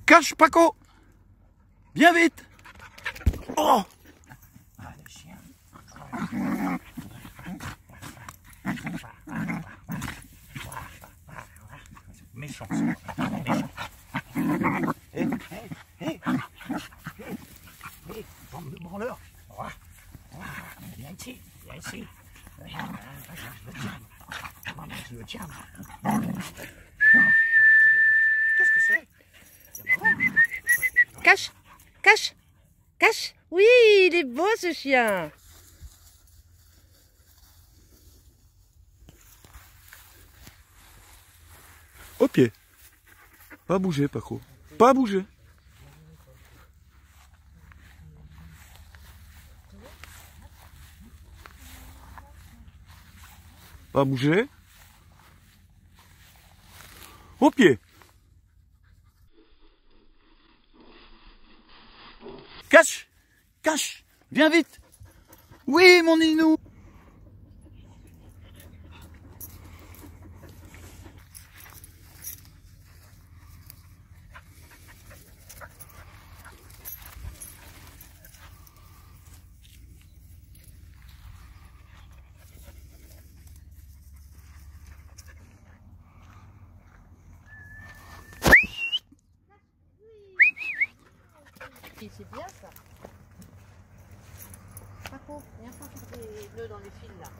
Cache, Paco. Viens vite. Oh. Ah, le chien. Méchant, méchant. Hé, bande de branleurs. Viens ici, viens ici. Je le tiens. Qu'est-ce que c'est? Cache, cache, cache. Oui, il est beau ce chien. Au pied. Pas bouger, Paco. Pas bouger. Pas bouger. Au pied. Cache. Cache. Viens vite. Oui, mon Ninou. C'est bien ça. Paco, viens pas faire des nœuds dans les fils là.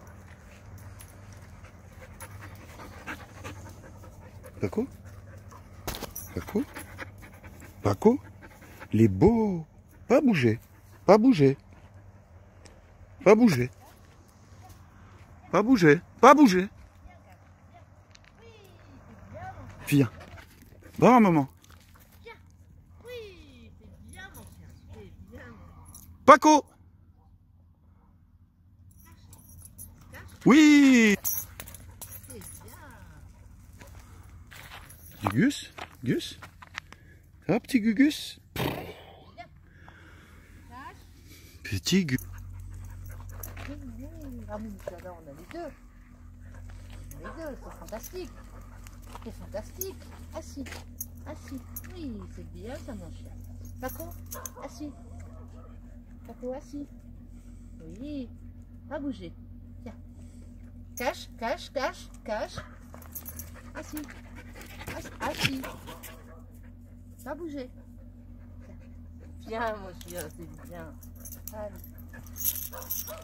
Paco. Paco. Paco. Il est beau. Pas bouger. Pas bouger. Pas bouger. Pas bouger. Pas bouger. Viens. Bon, maman. Oui, c'est bien mon chien. C'est bien. Paco. Oui. C'est bien. Du Gus. Gus. Ça va, petit Gugus? Petit Gus. Ah oui, alors on a les deux. On a les deux, c'est fantastique. C'est fantastique. Assis. Assis. Oui, c'est bien ça mon chien. Paco, assis. Paco, assis. Oui. Pas bouger. Tiens. Cache, cache, cache, cache. Assis. Assis. Pas bouger. Viens mon chien, c'est bien. Allez.